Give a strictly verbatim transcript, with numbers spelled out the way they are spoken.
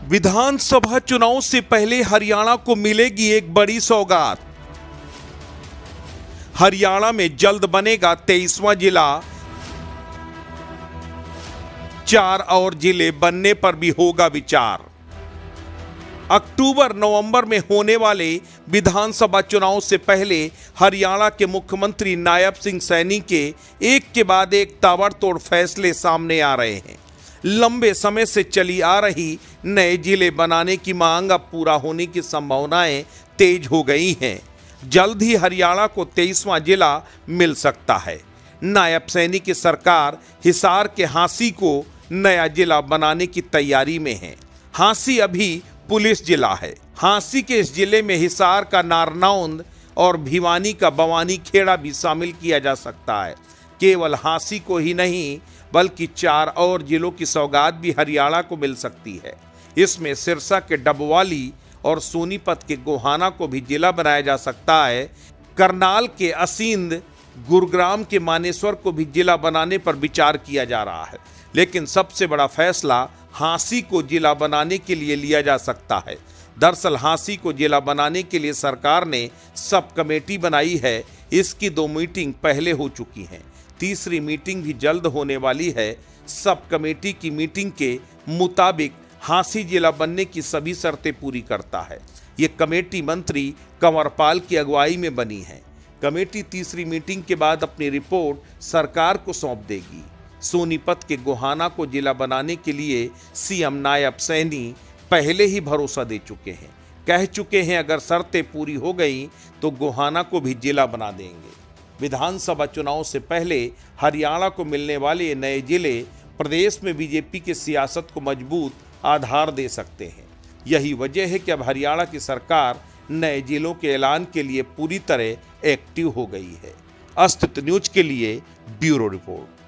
विधानसभा चुनाव से पहले हरियाणा को मिलेगी एक बड़ी सौगात। हरियाणा में जल्द बनेगा तेईसवां जिला। चार और जिले बनने पर भी होगा विचार। अक्टूबर नवंबर में होने वाले विधानसभा चुनाव से पहले हरियाणा के मुख्यमंत्री नायब सिंह सैनी के एक के बाद एक ताबड़तोड़ फैसले सामने आ रहे हैं। लंबे समय से चली आ रही नए जिले बनाने की मांग अब पूरा होने की संभावनाएं तेज हो गई हैं। जल्द ही हरियाणा को तेईसवां जिला मिल सकता है। नायब सैनी की सरकार हिसार के हांसी को नया जिला बनाने की तैयारी में है। हांसी अभी पुलिस जिला है। हांसी के इस जिले में हिसार का नारनौंद और भिवानी का बवानी खेड़ा भी शामिल किया जा सकता है। केवल हांसी को ही नहीं बल्कि चार और जिलों की सौगात भी हरियाणा को मिल सकती है। इसमें सिरसा के डबवाली और सोनीपत के गोहाना को भी जिला बनाया जा सकता है। करनाल के असींद, गुरुग्राम के मानेसर को भी जिला बनाने पर विचार किया जा रहा है। लेकिन सबसे बड़ा फैसला हांसी को जिला बनाने के लिए लिया जा सकता है। दरअसल हांसी को जिला बनाने के लिए सरकार ने सब कमेटी बनाई है। इसकी दो मीटिंग पहले हो चुकी हैं। तीसरी मीटिंग भी जल्द होने वाली है। सब कमेटी की मीटिंग के मुताबिक हांसी जिला बनने की सभी शर्तें पूरी करता है। ये कमेटी मंत्री कंवरपाल की अगुवाई में बनी है। कमेटी तीसरी मीटिंग के बाद अपनी रिपोर्ट सरकार को सौंप देगी। सोनीपत के गोहाना को जिला बनाने के लिए सीएम नायब सैनी पहले ही भरोसा दे चुके हैं। कह चुके हैं अगर शर्तें पूरी हो गई तो गोहाना को भी जिला बना देंगे। विधानसभा चुनाव से पहले हरियाणा को मिलने वाले ये नए जिले प्रदेश में बीजेपी की सियासत को मजबूत आधार दे सकते हैं। यही वजह है कि अब हरियाणा की सरकार नए जिलों के ऐलान के लिए पूरी तरह एक्टिव हो गई है। अस्तित्व न्यूज के लिए ब्यूरो रिपोर्ट।